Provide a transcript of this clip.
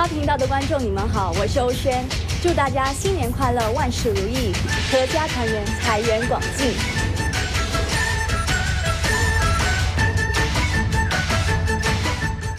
频道的观众，你们好，我是欧萱，祝大家新年快乐，万事如意，阖家团圆，财源广进。